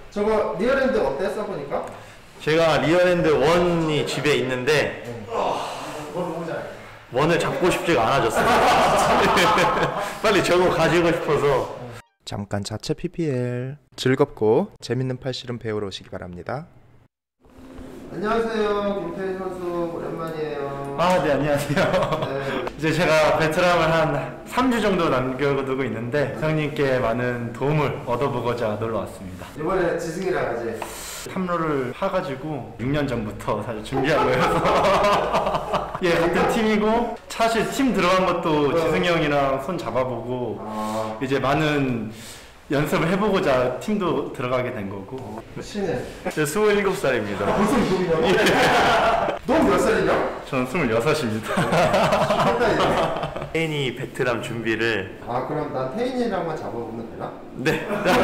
저거 리얼핸드 어때 써보니까? 제가 리얼핸드 1이 집에 있는데 원을 잡고 싶지가 않아졌어요. 빨리 저거 가지고 싶어서. 잠깐 자체 PPL. 즐겁고 재밌는 팔씨름 배우러 오시기 바랍니다. 안녕하세요, 김태희 선수 오랜만이에요. 아, 네, 안녕하세요. 네. 이제 제가 베트남을 한 3주 정도 남겨두고 있는데 형님께 많은 도움을 얻어보고자 놀러 왔습니다. 이번에 지승이랑 하지? 탐로를 하가지고 6년 전부터 사실 준비하고 해서 예, 같은 팀이고 사실 팀 들어간 것도 지승이 형이랑 손 잡아보고 이제 많은 연습을 해보고자 팀도 들어가게 된 거고. 신은? 저 27살입니다. 벌써 이동이냐고? 너 몇 살이냐? 저는 26입니다. 태인이 베트남 준비를. 아, 그럼 난 태인이랑만 잡아보면 되나? 네.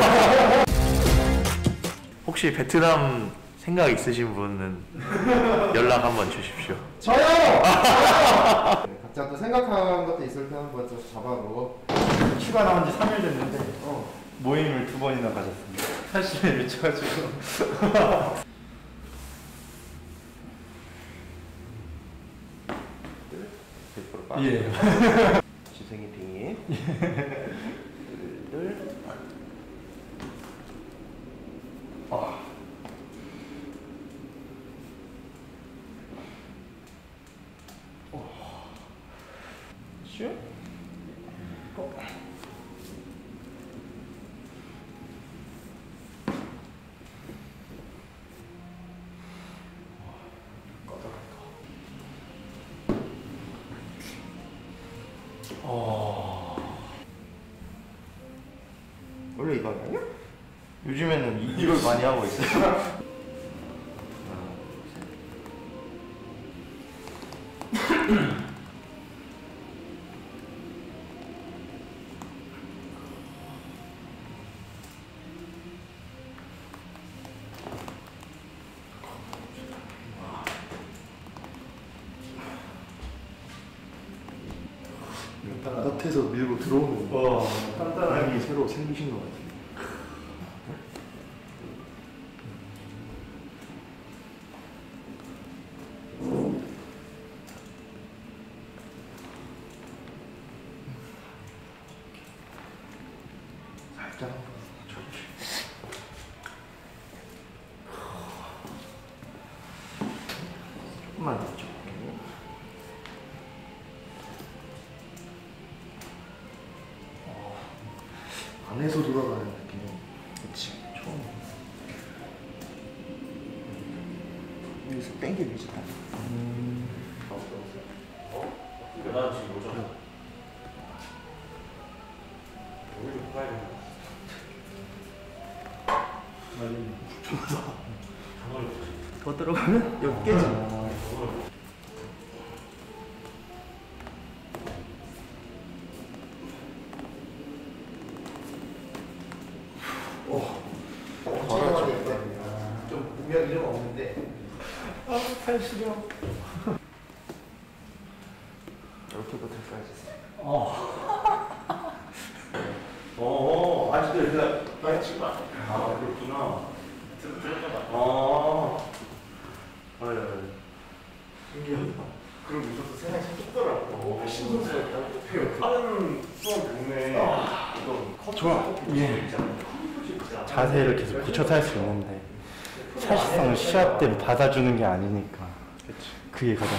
혹시 베트남 생각 있으신 분은 연락 한번 주십시오. 저요! 각자 또 생각한 것도 있을 때 한번 좀 잡아보고. 휴가 나온 지 3일 됐는데 모임을 2번이나 가졌습니다. 사실에 미쳐가지고. 예. 지승이 빙이. 둘. 슈? 원래 이거 아니야? 요즘에는 이걸 많이 하고 있어요. 겉에서 밀고 들어오는 거. 단단하게 새로 생기신 것 같아요. 살짝 조금만 더 줘. 안에서 돌아가는 느낌. 그치. 처음. 여기서 땡기지. 나 지금 오잖아. 여기 좀 가야 돼. 더 들어가면 여기 깨지. 좀 분명 이름 없는데. 아, 팔 시려. 이렇게부터 써야지. 아직도 이렇게 빨리 치고 와. 아, 그렇구나. 들었잖아. 신기하다. 그럼 무서워서 세상이 참 좁더라고. 신선수가 있다고. 다른 수업 동네 좋아. 예. 자세를 계속 붙여서 할 수 있는데 사실상 시합 때 받아주는 게 아니니까 그게 가장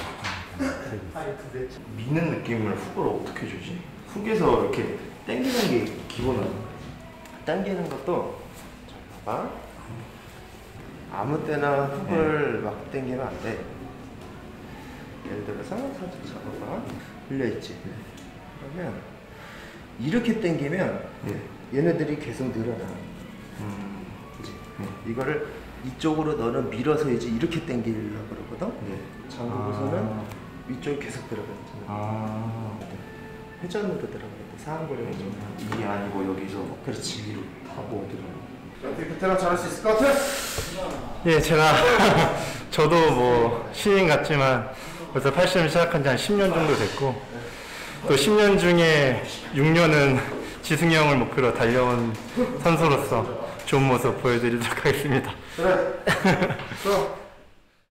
미는 느낌을 훅으로 어떻게 주지? 훅에서 이렇게 당기는 게 기본은. 당기는 것도 자, 봐봐. 아무 때나 훅을 막 당기면 안 돼. 예를 들어서 살짝 잡아봐. 흘려있지? 그러면 이렇게 당기면 얘네들이 계속 늘어나. 그치? 이거를 이쪽으로 너는 밀어서야지 이렇게 당기려고 그러거든? 잠그고서는 위쪽이 계속 들어가잖아. 회전으로 들어가야 돼. 상고리 회전. 이게 아니고 여기서 그렇지. 위로 타고 들어가. 어떻게 베테랑 잘할 수 있을 것 같아? 예, 제가 저도 뭐 신인 같지만 벌써 80을 시작한 지 한 10년 정도 됐고 또 10년 중에 6년은 지승이 형을 목표로 달려온 선수로서 좋은 모습 보여드리도록 하겠습니다. 그래. 좋아.